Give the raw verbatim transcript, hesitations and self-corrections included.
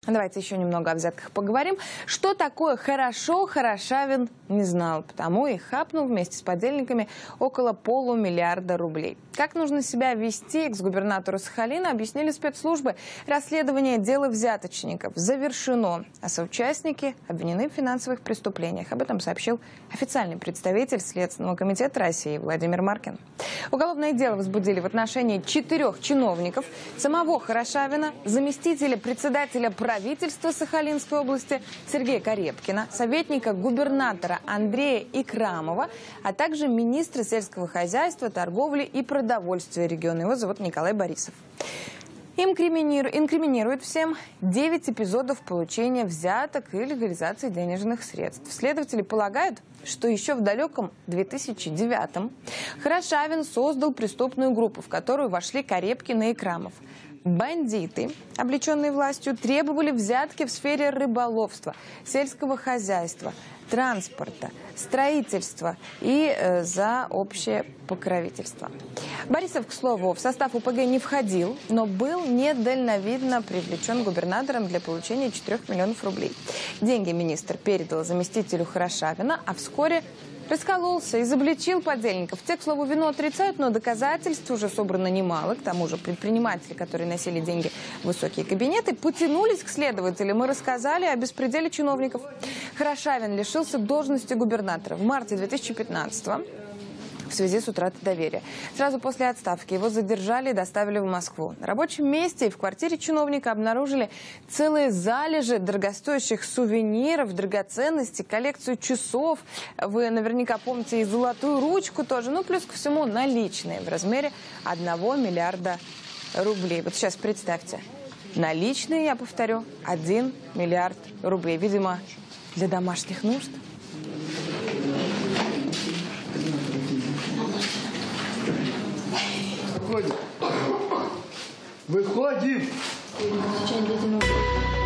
Давайте еще немного о взятках поговорим. Что такое хорошо, Хорошавин не знал, потому и хапнул вместе с подельниками около полумиллиарда рублей. Как нужно себя вести, экс-губернатору Сахалина объяснили спецслужбы. Расследование дела взяточников завершено, а соучастники обвинены в финансовых преступлениях. Об этом сообщил официальный представитель Следственного комитета России Владимир Маркин. Уголовное дело возбудили в отношении четырех чиновников: самого Хорошавина, заместителя председателя правительства Сахалинской области Сергея Карепкина, советника губернатора Андрея Икрамова, а также министра сельского хозяйства, торговли и продовольствия региона. Его зовут Николай Борисов. Инкриминируют, инкриминируют всем девять эпизодов получения взяток и легализации денежных средств. Следователи полагают, что еще в далеком две тысячи девятом Хорошавин создал преступную группу, в которую вошли Карепкин и Икрамов. Бандиты, облеченные властью, требовали взятки в сфере рыболовства, сельского хозяйства, транспорта, строительства и э, за общее покровительство. Борисов, к слову, в состав ОПГ не входил, но был недальновидно привлечен губернатором для получения четырёх миллионов рублей. Деньги министр передал заместителю Хорошавина, а вскоре раскололся, изобличил подельников. Те, к слову, вину отрицают, но доказательств уже собрано немало. К тому же предприниматели, которые носили деньги в высокие кабинеты, потянулись к следователям и рассказали о беспределе чиновников. Хорошавин лишился должности губернатора в марте две тысячи пятнадцатого в связи с утратой доверия. Сразу после отставки его задержали и доставили в Москву. На рабочем месте и в квартире чиновника обнаружили целые залежи дорогостоящих сувениров, драгоценностей, коллекцию часов. Вы наверняка помните и золотую ручку тоже. Ну, плюс ко всему наличные в размере одного миллиарда рублей. Вот сейчас представьте. Наличные, я повторю, один миллиард рублей. Видимо, для домашних нужд. Выходим! Выходим!